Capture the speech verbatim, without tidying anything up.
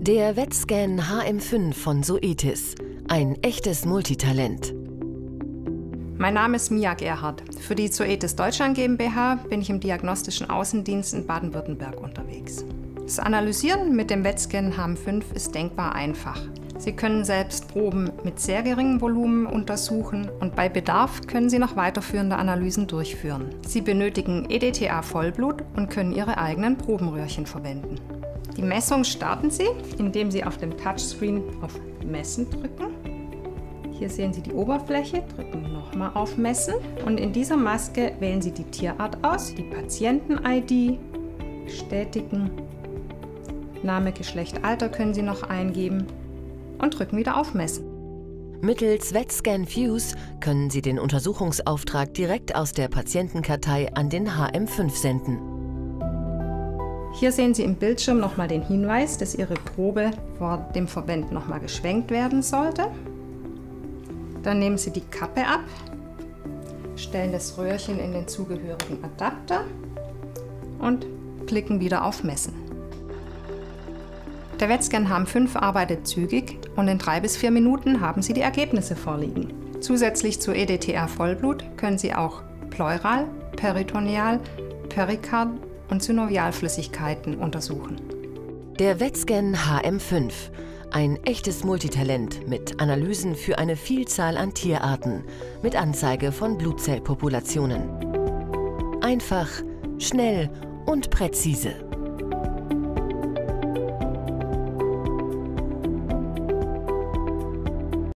Der Wetscan H M fünf von Zoetis. Ein echtes Multitalent. Mein Name ist Mia Gerhardt. Für die Zoetis Deutschland GmbH bin ich im diagnostischen Außendienst in Baden-Württemberg unterwegs. Das Analysieren mit dem Wetscan H M fünf ist denkbar einfach. Sie können selbst Proben mit sehr geringem Volumen untersuchen und bei Bedarf können Sie noch weiterführende Analysen durchführen. Sie benötigen E D T A-Vollblut und können Ihre eigenen Probenröhrchen verwenden. Die Messung starten Sie, indem Sie auf dem Touchscreen auf Messen drücken. Hier sehen Sie die Oberfläche, drücken nochmal auf Messen und in dieser Maske wählen Sie die Tierart aus, die Patienten-I D, bestätigen, Name, Geschlecht, Alter können Sie noch eingeben und drücken wieder auf Messen. Mittels Wetscan Fuse können Sie den Untersuchungsauftrag direkt aus der Patientenkartei an den H M fünf senden. Hier sehen Sie im Bildschirm nochmal den Hinweis, dass Ihre Probe vor dem Verwenden nochmal geschwenkt werden sollte. Dann nehmen Sie die Kappe ab, stellen das Röhrchen in den zugehörigen Adapter und klicken wieder auf Messen. Der Wetscan H M fünf arbeitet zügig und in drei bis vier Minuten haben Sie die Ergebnisse vorliegen. Zusätzlich zu E D T A-Vollblut können Sie auch Pleural, Peritoneal, Perikard und Synovialflüssigkeiten untersuchen. Der Wetscan H M fünf. Ein echtes Multitalent mit Analysen für eine Vielzahl an Tierarten, mit Anzeige von Blutzellpopulationen. Einfach, schnell und präzise.